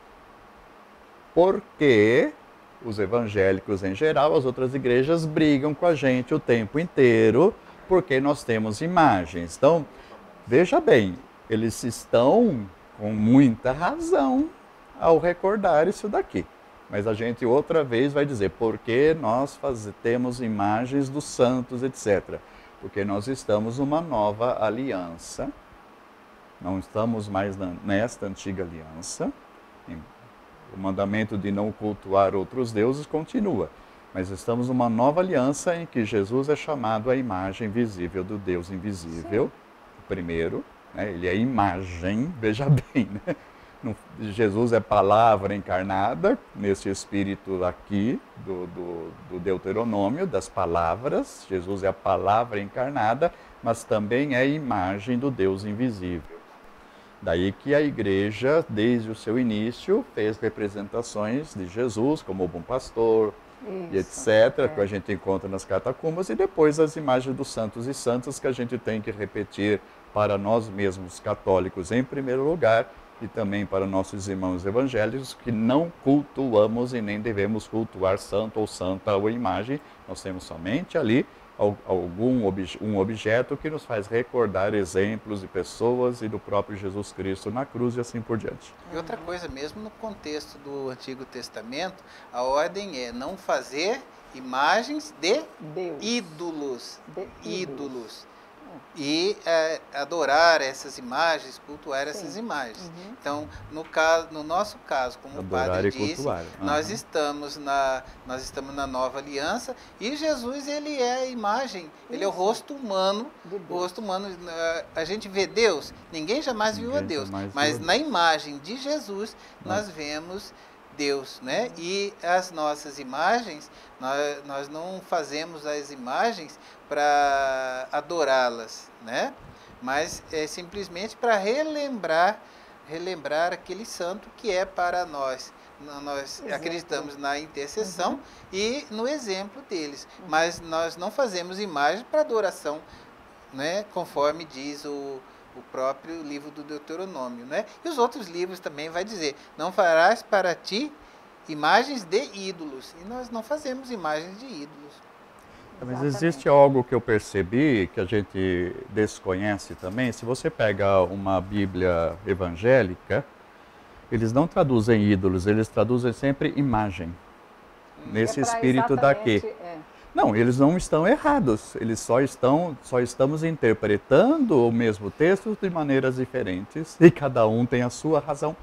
D: porque os evangélicos em geral, as outras igrejas brigam com a gente o tempo inteiro, porque nós temos imagens. Então, veja bem, eles estão com muita razão ao recordar isso daqui. Mas a gente outra vez vai dizer, porque nós faz, temos imagens dos santos, etcétera. Porque nós estamos numa nova aliança, não estamos mais na, nesta antiga aliança. O mandamento de não cultuar outros deuses continua, mas estamos numa nova aliança em que Jesus é chamado a imagem visível do Deus invisível, o primeiro, né? Ele é imagem, veja bem, né? Jesus é palavra encarnada, nesse espírito aqui do, do, do Deuteronômio, das palavras, Jesus é a palavra encarnada, mas também é a imagem do Deus invisível. Daí que a igreja, desde o seu início, fez representações de Jesus como o bom pastor, e etcétera, é. que a gente encontra nas catacumbas, e depois as imagens dos santos e santas que a gente tem que repetir para nós mesmos católicos em primeiro lugar, e também para nossos irmãos evangélicos que não cultuamos e nem devemos cultuar santo ou santa ou imagem. Nós temos somente ali algum obje, um objeto que nos faz recordar exemplos de pessoas e do próprio Jesus Cristo na cruz e assim por diante.
C: E outra coisa, mesmo no contexto do Antigo Testamento, a ordem é não fazer imagens de
B: Deus.
C: ídolos.
B: De
C: ídolos. e é, adorar essas imagens, cultuar
B: Sim.
C: essas imagens.
B: Uhum.
C: Então, no, caso, no nosso caso, como
D: Adorar
C: o padre
D: e
C: disse,
D: cultuar. Uhum.
C: nós, estamos na, nós estamos na nova aliança e Jesus, ele é a imagem, ele é o
B: Isso.
C: rosto humano,
B: De
C: o
B: Deus.
C: rosto humano, a- a gente vê Deus, ninguém jamais viu a
D: Ninguém
C: Deus,
D: jamais
C: mas
D: viu a
C: na imagem de Jesus nós
D: Nossa.
C: vemos Deus, né? E as nossas imagens, nós, nós não fazemos as imagens para adorá-las, né? Mas é simplesmente para relembrar, relembrar aquele santo que é para nós. Nós
B: Exemplo.
C: acreditamos na intercessão
B: Uhum.
C: e no exemplo deles,
B: Uhum.
C: mas nós não fazemos imagem para adoração, né? Conforme diz o o próprio livro do Deuteronômio, né? E os outros livros também vai dizer, não farás para ti imagens de ídolos. E nós não fazemos imagens de ídolos.
D: Mas
B: Exatamente.
D: existe algo que eu percebi, que a gente desconhece também. Se você pega uma Bíblia evangélica, eles não traduzem ídolos, eles traduzem sempre imagem. Nesse
B: É pra
D: espírito daqui.
B: exatamente, é.
D: Não, eles não estão errados, eles só estão, só estamos interpretando o mesmo texto de maneiras diferentes e cada um tem a sua razão,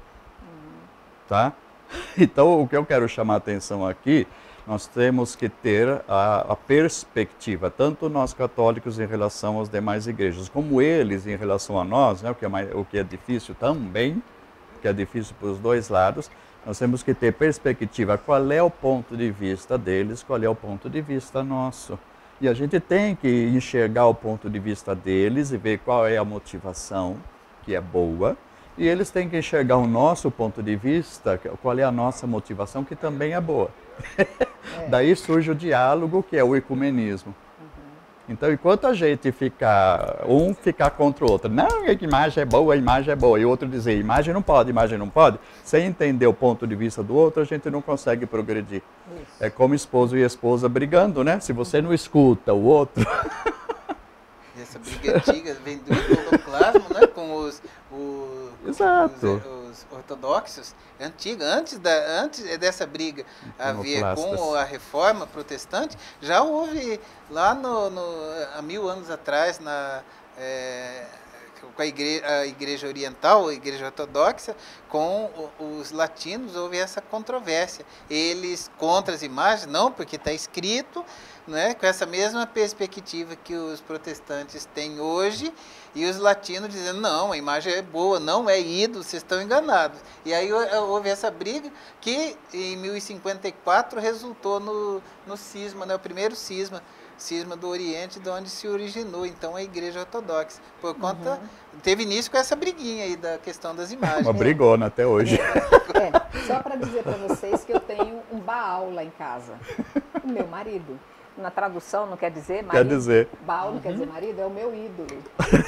D: tá? Então, o que eu quero chamar a atenção aqui, nós temos que ter a, a perspectiva, tanto nós católicos em relação às demais igrejas, como eles em relação a nós, né, o que é, mais, o que é difícil também, que é difícil para os dois lados. Nós temos que ter perspectiva, qual é o ponto de vista deles, qual é o ponto de vista nosso. E a gente tem que enxergar o ponto de vista deles e ver qual é a motivação, que é boa, e eles têm que enxergar o nosso ponto de vista, qual é a nossa motivação, que também é boa. É. Daí surge o diálogo, que é o ecumenismo. Então, enquanto a gente ficar, um ficar contra o outro, não, a imagem é boa, a imagem é boa, e o outro dizer, imagem não pode, imagem não pode, sem entender o ponto de vista do outro, a gente não consegue progredir.
B: Isso.
D: É como esposo e esposa brigando, né? Se você não escuta o outro...
C: Essa briga antiga vem do iconoclasmo, né? Com os, o,
D: Exato.
C: os, os ortodoxos, é antiga, antes, da, antes dessa briga haver com a reforma protestante, já houve lá no, no, há mil anos atrás, na, é, com a igreja, a igreja oriental, a igreja ortodoxa, com os latinos, houve essa controvérsia. Eles contra as imagens, não, porque está escrito, né, com essa mesma perspectiva que os protestantes têm hoje, e os latinos dizendo, não, a imagem é boa, não é ídolo, vocês estão enganados. E aí houve essa briga que em mil e cinquenta e quatro resultou no, no cisma, né, o primeiro cisma, cisma do Oriente, de onde se originou então a igreja ortodoxa. Por conta, uhum. teve início com essa briguinha aí da questão das imagens.
D: Uma brigona até hoje.
B: É, é. Só para dizer para vocês que eu tenho um Baal lá em casa, o meu marido. Na tradução não quer dizer marido.
D: Quer dizer.
B: Baal não uhum. quer dizer marido, é o meu ídolo.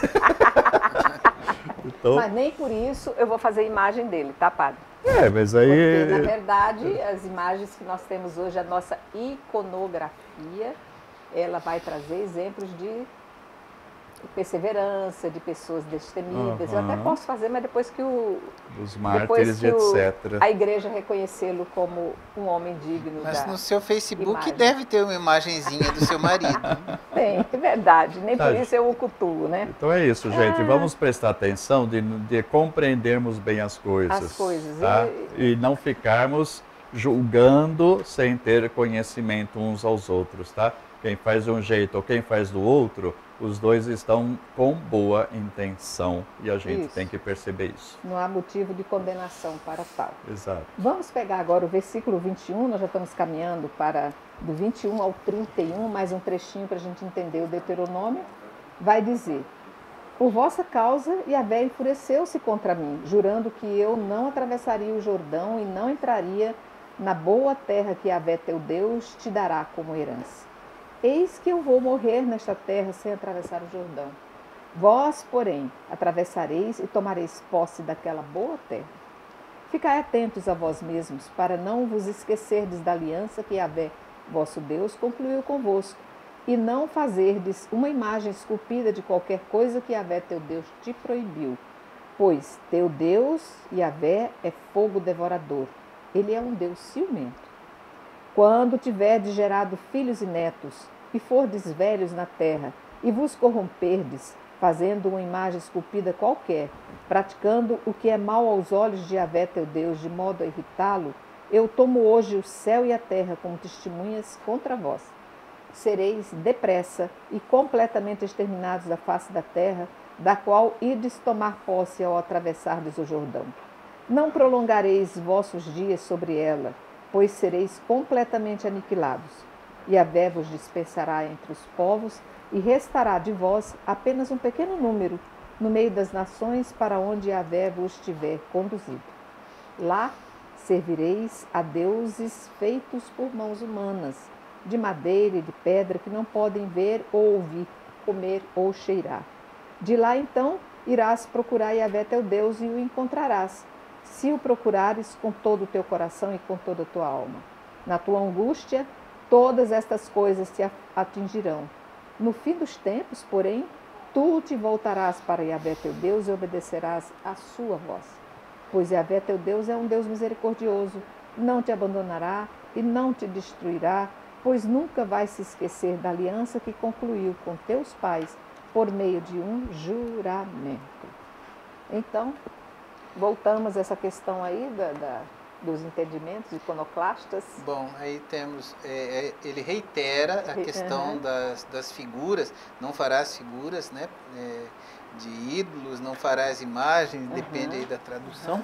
D: Então...
B: Mas nem por isso eu vou fazer a imagem dele, tá, padre?
D: É, mas aí...
B: Porque, na verdade, as imagens que nós temos hoje, a nossa iconografia, ela vai trazer exemplos de perseverança, de pessoas destemidas. Uhum. Eu até posso fazer, mas depois que o...
D: Os mártires, que o, etcétera.
B: A igreja reconhecê-lo como um homem digno.
C: Mas
B: da
C: no seu Facebook
B: imagem.
C: Deve ter uma imagenzinha do seu marido.
B: Tem, é verdade. Nem
D: tá,
B: por isso eu o cultuo, né?
D: Então é isso, gente. Ah. Vamos prestar atenção de, de compreendermos bem as coisas.
B: As coisas.
D: Tá? E... e não ficarmos julgando sem ter conhecimento uns aos outros, tá? Quem faz de um jeito ou quem faz do outro, os dois estão com boa intenção e a gente isso. tem que perceber isso.
B: Não há motivo de condenação para tal.
D: Exato.
B: Vamos pegar agora o versículo vinte e um, nós já estamos caminhando para do vinte e um ao trinta e um, mais um trechinho para a gente entender o Deuteronômio. Vai dizer, por vossa causa Yahvé enfureceu-se contra mim, jurando que eu não atravessaria o Jordão e não entraria na boa terra que Yahvé teu Deus te dará como herança. Eis que eu vou morrer nesta terra sem atravessar o Jordão. Vós, porém, atravessareis e tomareis posse daquela boa terra. Ficai atentos a vós mesmos, para não vos esquecerdes da aliança que Yahvé, vosso Deus, concluiu convosco, e não fazerdes uma imagem esculpida de qualquer coisa que Yahvé, teu Deus, te proibiu. Pois teu Deus, Yahvé, é fogo devorador. Ele é um Deus ciumento. Quando tiverdes gerado filhos e netos, e fordes velhos na terra, e vos corromperdes, fazendo uma imagem esculpida qualquer, praticando o que é mal aos olhos de Yahvé teu Deus, de modo a irritá-lo, eu tomo hoje o céu e a terra como testemunhas contra vós. Sereis depressa e completamente exterminados da face da terra, da qual ides tomar posse ao atravessardes o Jordão. Não prolongareis vossos dias sobre ela, pois sereis completamente aniquilados. Yahvé vos dispersará entre os povos e restará de vós apenas um pequeno número no meio das nações para onde Yahvé vos tiver conduzido. Lá servireis a deuses feitos por mãos humanas, de madeira e de pedra que não podem ver ou ouvir, comer ou cheirar. De lá então irás procurar Yahvé teu Deus e o encontrarás, se o procurares com todo o teu coração e com toda a tua alma. Na tua angústia, todas estas coisas te atingirão. No fim dos tempos, porém, tu te voltarás para Yahvé teu Deus e obedecerás à sua voz. Pois Yahvé teu Deus é um Deus misericordioso, não te abandonará e não te destruirá, pois nunca vai se esquecer da aliança que concluiu com teus pais por meio de um juramento. Então, voltamos a essa questão aí da, da, dos entendimentos iconoclastas.
C: Bom, aí temos, é, ele reitera a questão uhum. das, das figuras, não farás figuras, né, é, de ídolos, não farás imagens, uhum. depende aí da tradução, uhum.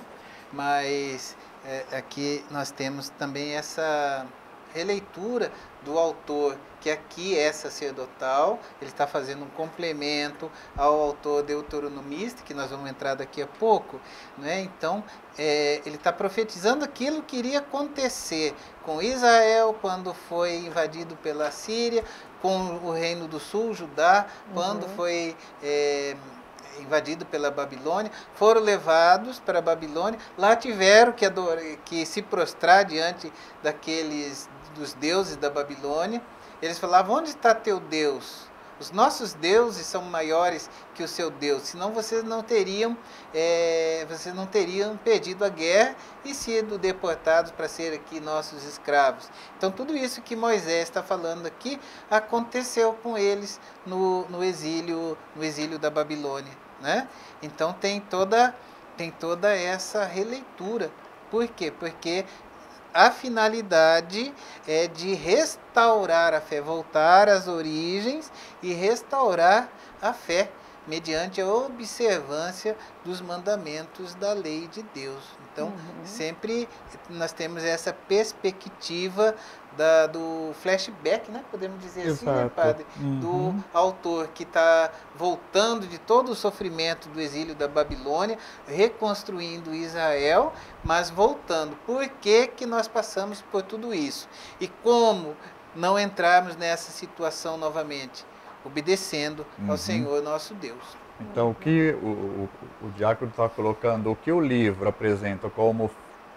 C: mas é, aqui nós temos também essa releitura do autor, que aqui é sacerdotal, ele está fazendo um complemento ao autor deuteronomista, que nós vamos entrar daqui a pouco, né? Então, é, ele está profetizando aquilo que iria acontecer com Israel quando foi invadido pela Síria, com o reino do sul, Judá, uhum. quando foi é, invadido pela Babilônia, foram levados para a Babilônia, lá tiveram que, adorar, que se prostrar diante daqueles dos deuses da Babilônia. Eles falavam, onde está teu Deus? Os nossos deuses são maiores que o seu Deus, senão vocês não teriam, é, vocês não teriam perdido a guerra e sido deportados para ser aqui nossos escravos. Então tudo isso que Moisés está falando aqui aconteceu com eles no, no exílio, no exílio da Babilônia, né? Então tem toda, tem toda essa releitura. Por quê? Porque a finalidade é de restaurar a fé, voltar às origens e restaurar a fé mediante a observância dos mandamentos da lei de Deus. Então, uhum. sempre nós temos essa perspectiva da, do flashback, né? Podemos dizer
D: Exato.
C: assim, né, padre?
D: Uhum.
C: Do autor que está voltando de todo o sofrimento do exílio da Babilônia, reconstruindo Israel, mas voltando. Por que que nós passamos por tudo isso? E como não entrarmos nessa situação novamente? Obedecendo uhum. ao Senhor nosso Deus.
D: Então, o que o, o, o diácono está colocando, o que o livro apresenta como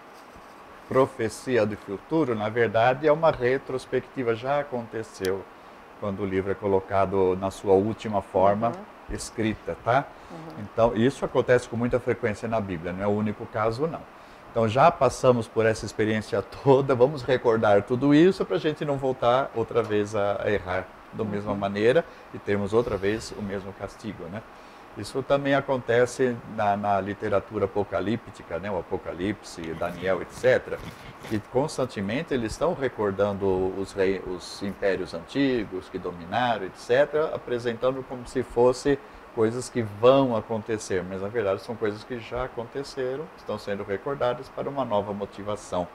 D: profecia do futuro, na verdade é uma retrospectiva, já aconteceu quando o livro é colocado na sua última forma uhum. escrita, tá? Uhum. Então, isso acontece com muita frequência na Bíblia, não é o único caso, não. Então, já passamos por essa experiência toda, vamos recordar tudo isso para a gente não voltar outra vez a, a errar da uhum. mesma maneira e termos outra vez o mesmo castigo, né? Isso também acontece na, na literatura apocalíptica, né? O Apocalipse, Daniel, etcétera. Que constantemente eles estão recordando os, rei, os impérios antigos que dominaram, etcétera, apresentando como se fosse coisas que vão acontecer, mas na verdade são coisas que já aconteceram, estão sendo recordadas para uma nova motivação.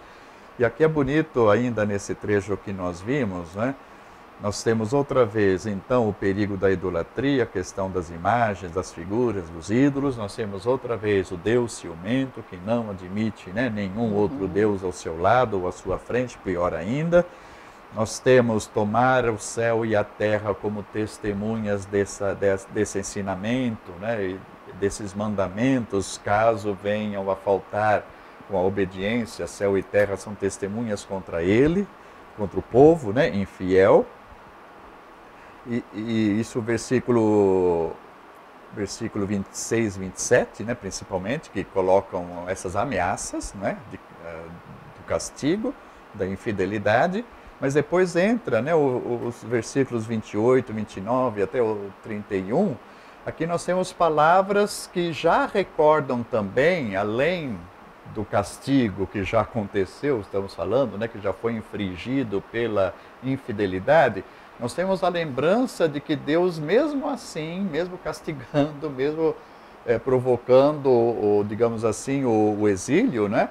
D: E aqui é bonito ainda nesse trecho que nós vimos, né? Nós temos outra vez, então, o perigo da idolatria, a questão das imagens, das figuras, dos ídolos. Nós temos outra vez o Deus ciumento, que não admite, né, nenhum outro Deus ao seu lado ou à sua frente, pior ainda. Nós temos tomar o céu e a terra como testemunhas dessa, desse, desse ensinamento, né, e desses mandamentos, caso venham a faltar com a obediência, céu e terra são testemunhas contra ele, contra o povo, né, infiel. E, e isso, versículo, versículo vinte e seis, vinte e sete, né, principalmente, que colocam essas ameaças, né, de, uh, do castigo, da infidelidade. Mas depois entra, né, os versículos vinte e oito, vinte e nove até o trinta e um. Aqui nós temos palavras que já recordam também, além do castigo que já aconteceu, estamos falando, né, que já foi infligido pela infidelidade, nós temos a lembrança de que Deus, mesmo assim, mesmo castigando, mesmo é, provocando, o, digamos assim, o, o exílio, né,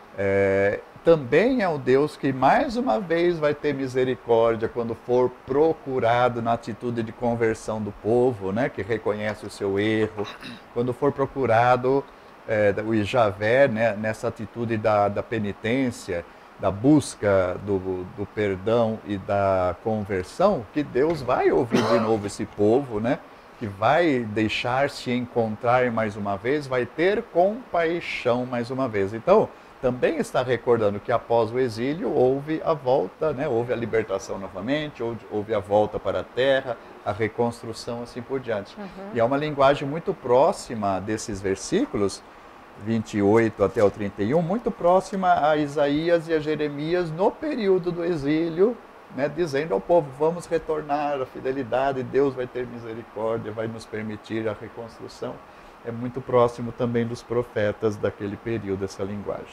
D: é, também é o Deus que mais uma vez vai ter misericórdia quando for procurado na atitude de conversão do povo, né, que reconhece o seu erro, quando for procurado é, o Javé, né, nessa atitude da, da penitência, da busca do, do perdão e da conversão, que Deus vai ouvir de novo esse povo, né, que vai deixar-se encontrar mais uma vez, vai ter compaixão mais uma vez. Então, também está recordando que após o exílio houve a volta, né? Houve a libertação novamente, houve, houve a volta para a terra, a reconstrução, assim por diante. Uhum. E é uma linguagem muito próxima desses versículos, vinte e oito até o trinta e um, muito próxima a Isaías e a Jeremias no período do exílio, né? Dizendo ao povo, vamos retornar à fidelidade, Deus vai ter misericórdia, vai nos permitir a reconstrução. É muito próximo também dos profetas daquele período, essa linguagem.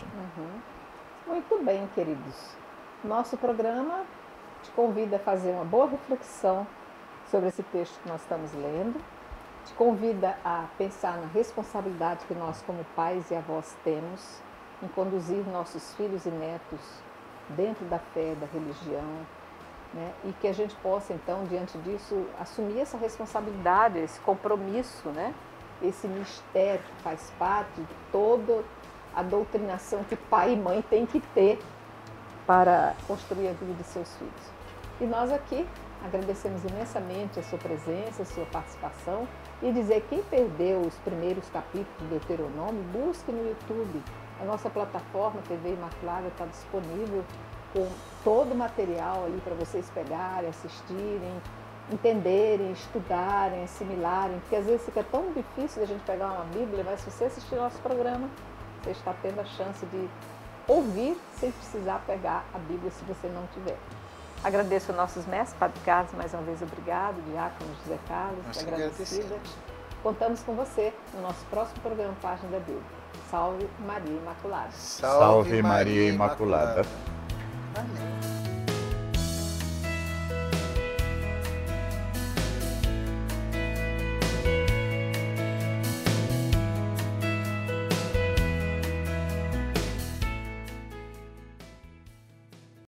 B: Uhum. Muito bem, queridos. Nosso programa te convida a fazer uma boa reflexão sobre esse texto que nós estamos lendo. Te convida a pensar na responsabilidade que nós, como pais e avós, temos em conduzir nossos filhos e netos dentro da fé, da religião, né? E que a gente possa, então, diante disso, assumir essa responsabilidade, esse compromisso, né? Esse mistério que faz parte de toda a doutrinação que pai e mãe têm que ter para construir a vida de seus filhos. E nós aqui agradecemos imensamente a sua presença, a sua participação e dizer que quem perdeu os primeiros capítulos do Deuteronômio, busque no YouTube. A nossa plataforma T V Imaculada está disponível com todo o material ali para vocês pegarem, assistirem, entenderem, estudarem, assimilarem, porque às vezes fica tão difícil a gente pegar uma Bíblia, mas se você assistir nosso programa, você está tendo a chance de ouvir sem precisar pegar a Bíblia se você não tiver. Agradeço aos nossos mestres, Padre Carlos, mais uma vez obrigado, Diácono José Carlos,
C: Nós
B: agradecida. Contamos com você no nosso próximo programa Página da Bíblia. Salve Maria Imaculada.
D: Salve, Salve Maria Imaculada.
C: Imaculada. Amém.